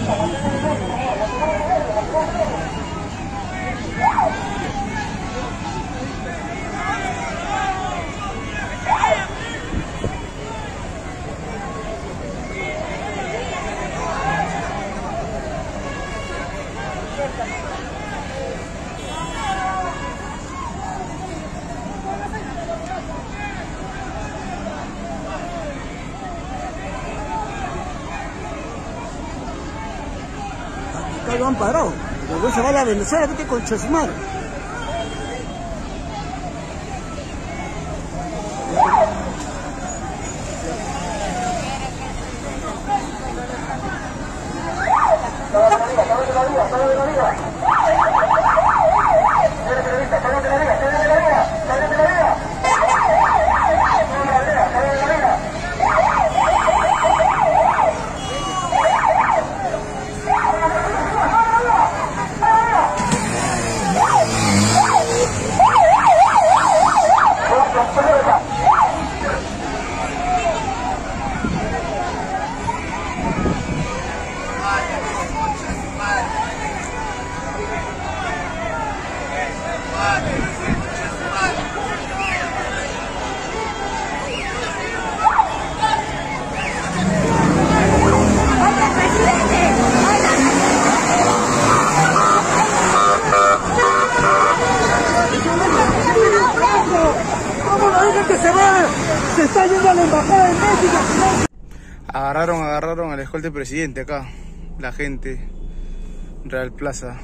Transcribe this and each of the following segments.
Acá lo han parado. Luego se va a la Venezuela, vete con Chesmar. Se está yendo a la embajada de México. Agarraron al escolta del presidente acá, la gente, Real Plaza.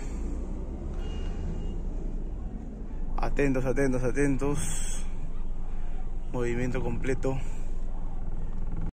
Atentos, movimiento completo.